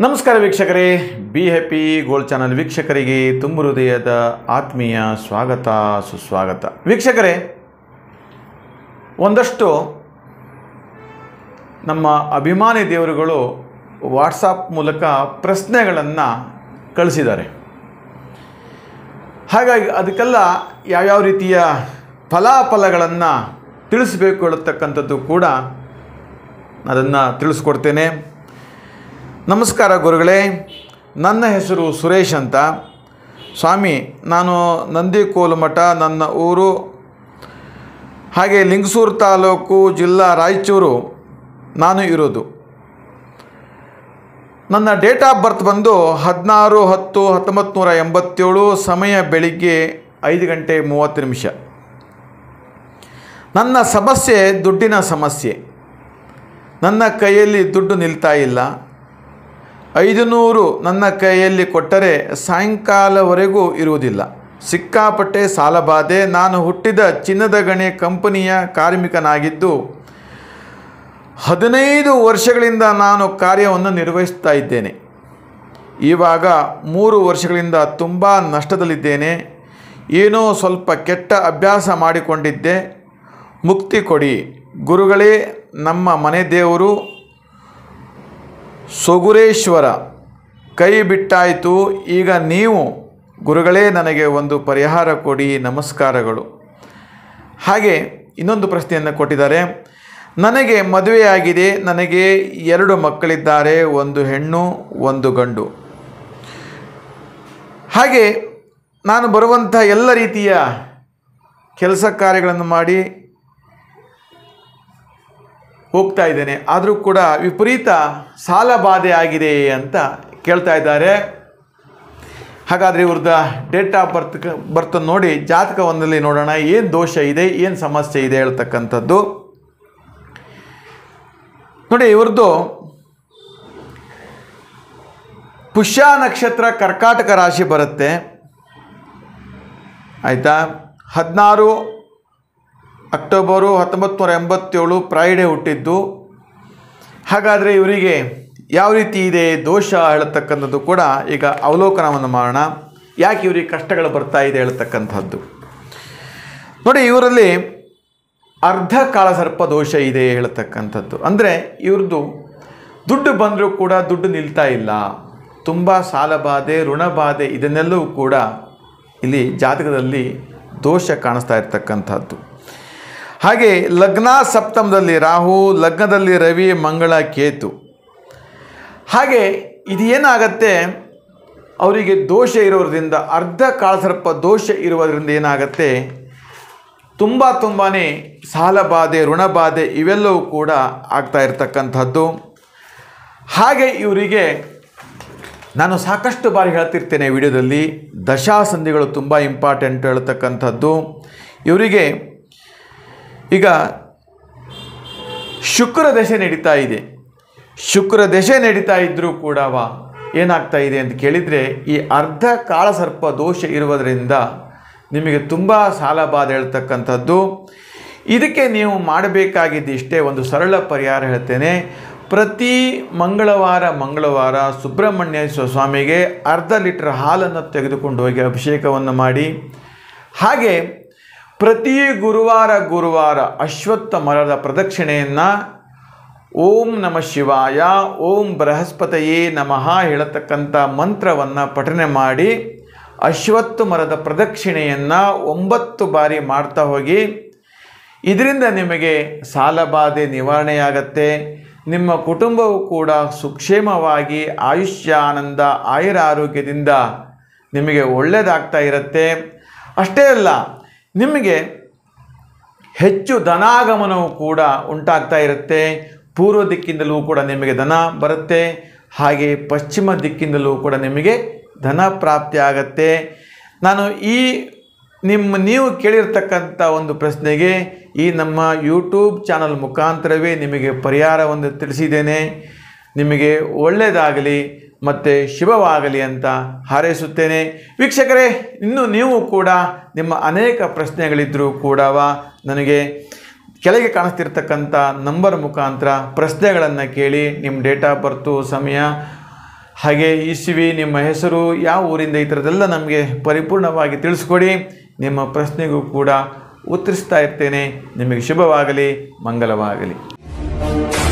ನಮಸ್ಕಾರ ವೀಕ್ಷಕರೇ, be happy gold channel ವೀಕ್ಷಕರಿಗೆ ತುಂಬ ಹೃದಯದ ಆತ್ಮೀಯ ಸ್ವಾಗತ ಸುಸ್ವಾಗತ. ವೀಕ್ಷಕರೇ, ಒಂದಷ್ಟು ನಮ್ಮ ಅಭಿಮಾನಿ ದೇವರುಗಳು ವಾಟ್ಸಾಪ್ ಮೂಲಕ ಪ್ರಶ್ನೆಗಳನ್ನು ಕಳಿಸಿದ್ದಾರೆ. ಹಾಗಾಗಿ ಅದಕ್ಕೆಲ್ಲ ಯಾವ್ಯಾವ ರೀತಿಯ ಫಲಾಫಲಗಳನ್ನು ತಿಳಿಸಬೇಕು ಹೇಳತಕ್ಕಂಥದ್ದು ಕೂಡ ಅದನ್ನು ತಿಳಿಸ್ಕೊಡ್ತೇನೆ. ನಮಸ್ಕಾರ ಗುರುಗಳೇ, ನನ್ನ ಹೆಸರು ಸುರೇಶ್ ಅಂತ. ಸ್ವಾಮಿ, ನಾನು ನಂದಿಕೋಲಮಠ, ನನ್ನ ಊರು ಹಾಗೆ ಲಿಂಗಸೂರು ತಾಲೂಕು, ಜಿಲ್ಲಾ ರಾಯಚೂರು ನಾನು ಇರೋದು. ನನ್ನ ಡೇಟ್ ಆಫ್ ಬರ್ತ್ ಬಂದು 16/10/1987, ಸಮಯ ಬೆಳಿಗ್ಗೆ 5:30. ನನ್ನ ಸಮಸ್ಯೆ ದುಡ್ಡಿನ ಸಮಸ್ಯೆ. ನನ್ನ ಕೈಯಲ್ಲಿ ದುಡ್ಡು ನಿಲ್ತಾ ಇಲ್ಲ. 500 ನನ್ನ ಕೈಯಲ್ಲಿ ಕೊಟ್ಟರೆ ಸಾಯಂಕಾಲವರೆಗೂ ಇರುವುದಿಲ್ಲ. ಸಿಕ್ಕಾಪಟ್ಟೆ ಸಾಲಬಾಧೆ. ನಾನು ಹುಟ್ಟಿದ ಚಿನ್ನದ ಗಣಿ ಕಂಪನಿಯ ಕಾರ್ಮಿಕನಾಗಿದ್ದು 15 ವರ್ಷಗಳಿಂದ ನಾನು ಕಾರ್ಯವನ್ನು ನಿರ್ವಹಿಸ್ತಾ ಇದ್ದೇನೆ. ಇವಾಗ 3 ವರ್ಷಗಳಿಂದ ತುಂಬ ನಷ್ಟದಲ್ಲಿದ್ದೇನೆ. ಏನೋ ಸ್ವಲ್ಪ ಕೆಟ್ಟ ಅಭ್ಯಾಸ ಮಾಡಿಕೊಂಡಿದ್ದೆ. ಮುಕ್ತಿ ಕೊಡಿ ಗುರುಗಳೇ. ನಮ್ಮ ಮನೆ ದೇವರು ಸೊಗುರೇಶ್ವರ ಕೈ ಬಿಟ್ಟಾಯಿತು. ಈಗ ನೀವು ಗುರುಗಳೇ ನನಗೆ ಒಂದು ಪರಿಹಾರ ಕೊಡಿ, ನಮಸ್ಕಾರಗಳು. ಹಾಗೆ ಇನ್ನೊಂದು ಪ್ರಶ್ನೆಯನ್ನು ಕೊಟ್ಟಿದ್ದಾರೆ. ನನಗೆ ಮದುವೆಯಾಗಿದೆ. ನನಗೆ 2 ಮಕ್ಕಳಿದ್ದಾರೆ, ಒಂದು ಹೆಣ್ಣು ಒಂದು ಗಂಡು. ಹಾಗೆ ನಾನು ಬರುವಂಥ ಎಲ್ಲ ರೀತಿಯ ಕೆಲಸ ಕಾರ್ಯಗಳನ್ನು ಮಾಡಿ ಹೋಗ್ತಾ ಇದ್ದೇನೆ. ಆದರೂ ಕೂಡ ವಿಪರೀತ ಸಾಲ ಬಾಧೆ ಆಗಿದೆ ಅಂತ ಕೇಳ್ತಾ ಇದ್ದಾರೆ. ಹಾಗಾದರೆ ಇವ್ರದ್ದು ಡೇಟ್ ಆಫ್ ಬರ್ತ್ ನೋಡಿ ಜಾತಕವೊಂದಲ್ಲಿ ನೋಡೋಣ, ಏನು ದೋಷ ಇದೆ, ಏನು ಸಮಸ್ಯೆ ಇದೆ ಹೇಳ್ತಕ್ಕಂಥದ್ದು. ನೋಡಿ, ಇವ್ರದ್ದು ಪುಷ್ಯ ನಕ್ಷತ್ರ, ಕರ್ಕಾಟಕ ರಾಶಿ ಬರುತ್ತೆ. ಆಯಿತಾ? 16 ಅಕ್ಟೋಬರು 1987 ಫ್ರೈಡೇ ಹುಟ್ಟಿದ್ದು. ಹಾಗಾದರೆ ಇವರಿಗೆ ಯಾವ ರೀತಿ ಇದೆ ದೋಷ ಹೇಳ್ತಕ್ಕಂಥದ್ದು ಕೂಡ ಈಗ ಅವಲೋಕನವನ್ನು ಮಾಡೋಣ. ಯಾಕೆ ಇವರಿಗೆ ಕಷ್ಟಗಳು ಬರ್ತಾ ಇದೆ ಹೇಳ್ತಕ್ಕಂಥದ್ದು ನೋಡಿ. ಇವರಲ್ಲಿ ಅರ್ಧ ಕಾಳಸರ್ಪ ದೋಷ ಇದೆ ಹೇಳ್ತಕ್ಕಂಥದ್ದು. ಅಂದರೆ ಇವ್ರದ್ದು ದುಡ್ಡು ಬಂದರೂ ಕೂಡ ದುಡ್ಡು ನಿಲ್ತಾ ಇಲ್ಲ. ತುಂಬ ಸಾಲಬಾಧೆ, ಋಣಬಾಧೆ, ಇದನ್ನೆಲ್ಲವೂ ಕೂಡ ಇಲ್ಲಿ ಜಾತಕದಲ್ಲಿ ದೋಷ ಕಾಣಿಸ್ತಾ ಇರ್ತಕ್ಕಂಥದ್ದು. ಹಾಗೆ ಲಗ್ನ ಸಪ್ತಮದಲ್ಲಿ ರಾಹು, ಲಗ್ನದಲ್ಲಿ ರವಿ, ಮಂಗಳ, ಕೇತು. ಹಾಗೆ ಇದು ಏನಾಗತ್ತೆ, ಅವರಿಗೆ ದೋಷ ಇರೋದ್ರಿಂದ, ಅರ್ಧ ಕಾಳಸರ್ಪ ದೋಷ ಇರುವುದರಿಂದ ಏನಾಗತ್ತೆ, ತುಂಬಾ ಸಾಲಬಾಧೆ, ಋಣಬಾಧೆ ಇವೆಲ್ಲವೂ ಕೂಡ ಆಗ್ತಾ ಇರ್ತಕ್ಕಂಥದ್ದು. ಹಾಗೆ ಇವರಿಗೆ ನಾನು ಸಾಕಷ್ಟು ಬಾರಿ ಹೇಳ್ತಿರ್ತೇನೆ ವಿಡಿಯೋದಲ್ಲಿ, ದಶಾಸಂಧಿಗಳು ತುಂಬ ಇಂಪಾರ್ಟೆಂಟ್ ಹೇಳ್ತಕ್ಕಂಥದ್ದು. ಇವರಿಗೆ ಈಗ ಶುಕ್ರ ದಶೆ ನಡೀತಾ ಇದೆ. ಶುಕ್ರ ದಶೆ ನಡೀತಾ ಇದ್ದರೂ ಕೂಡ ಏನಾಗ್ತಾ ಇದೆ ಅಂತ ಕೇಳಿದರೆ, ಈ ಅರ್ಧ ಕಾಳಸರ್ಪ ದೋಷ ಇರುವುದರಿಂದ ನಿಮಗೆ ತುಂಬ ಸಾಲಬಾಧೆ ಹೇಳ್ತಕ್ಕಂಥದ್ದು. ಇದಕ್ಕೆ ನೀವು ಮಾಡಬೇಕಾಗಿದ್ದು ಇಷ್ಟೇ, ಒಂದು ಸರಳ ಪರಿಹಾರ ಹೇಳ್ತೇನೆ. ಪ್ರತಿ ಮಂಗಳವಾರ ಸುಬ್ರಹ್ಮಣ್ಯೇಶ್ವರ ಸ್ವಾಮಿಗೆ ಅರ್ಧ ಲೀಟರ್ ಹಾಲನ್ನು ತೆಗೆದುಕೊಂಡು ಹೋಗಿ ಅಭಿಷೇಕವನ್ನು ಮಾಡಿ. ಹಾಗೆ ಪ್ರತಿ ಗುರುವಾರ ಅಶ್ವತ್ಥ ಮರದ ಪ್ರದಕ್ಷಿಣೆಯನ್ನು ಓಂ ನಮಃ ಶಿವಾಯ, ಓಂ ಬೃಹಸ್ಪತಯೇ ನಮಃ ಹೇಳತಕ್ಕಂಥ ಮಂತ್ರವನ್ನು ಪಠನೆ ಮಾಡಿ ಅಶ್ವತ್ಥ ಮರದ ಪ್ರದಕ್ಷಿಣೆಯನ್ನು 9 ಬಾರಿ ಮಾಡ್ತಾ ಹೋಗಿ. ಇದರಿಂದ ನಿಮಗೆ ಸಾಲಬಾಧೆ ನಿವಾರಣೆಯಾಗತ್ತೆ. ನಿಮ್ಮ ಕುಟುಂಬವು ಕೂಡ ಸುಕ್ಷೇಮವಾಗಿ ಆಯುಷ್ಯಾನಂದ ಆಯುರಾರೋಗ್ಯದಿಂದ ನಿಮಗೆ ಒಳ್ಳೆಯದಾಗ್ತಾ ಇರುತ್ತೆ. ಅಷ್ಟೇ ಅಲ್ಲ, ನಿಮಗೆ ಹೆಚ್ಚು ಧನಾಗಮನವು ಕೂಡ ಉಂಟಾಗ್ತಾ ಇರುತ್ತೆ. ಪೂರ್ವ ದಿಕ್ಕಿಂದಲೂ ಕೂಡ ನಿಮಗೆ ಧನ ಬರುತ್ತೆ. ಹಾಗೆ ಪಶ್ಚಿಮ ದಿಕ್ಕಿಂದಲೂ ಕೂಡ ನಿಮಗೆ ಧನ ಪ್ರಾಪ್ತಿ ಆಗತ್ತೆ. ನಾನು ನೀವು ಕೇಳಿರ್ತಕ್ಕಂಥ ಒಂದು ಪ್ರಶ್ನೆಗೆ ಈ ನಮ್ಮ ಯೂಟ್ಯೂಬ್ ಚಾನಲ್ ಮುಖಾಂತರವೇ ನಿಮಗೆ ಪರಿಹಾರವನ್ನು ತಿಳಿಸಿದ್ದೇನೆ. ನಿಮಗೆ ಒಳ್ಳೆಯದಾಗಲಿ ಮತ್ತು ಶುಭವಾಗಲಿ ಅಂತ ಹಾರೈಸುತ್ತೇನೆ. ವೀಕ್ಷಕರೇ, ಇನ್ನು ನೀವು ಕೂಡ ನಿಮ್ಮ ಅನೇಕ ಪ್ರಶ್ನೆಗಳಿದ್ದರೂ ಕೂಡ ನನಗೆ ಕೆಳಗೆ ಕಾಣಿಸ್ತಿರ್ತಕ್ಕಂಥ ನಂಬರ್ ಮುಖಾಂತರ ಪ್ರಶ್ನೆಗಳನ್ನು ಕೇಳಿ ನಿಮ್ಮ ಡೇಟ್ ಆಫ್ ಬರ್ತು, ಸಮಯ, ಹಾಗೆ ಇಸುವಿ ನಿಮ್ಮ ಹೆಸರು, ಯಾವ ಊರಿಂದ, ಈ ಥರದ್ದೆಲ್ಲ ನಮಗೆ ಪರಿಪೂರ್ಣವಾಗಿ ತಿಳಿಸ್ಕೊಡಿ. ನಿಮ್ಮ ಪ್ರಶ್ನೆಗೂ ಕೂಡ ಉತ್ತರಿಸ್ತಾ ಇರ್ತೇನೆ. ನಿಮಗೆ ಶುಭವಾಗಲಿ, ಮಂಗಲವಾಗಲಿ.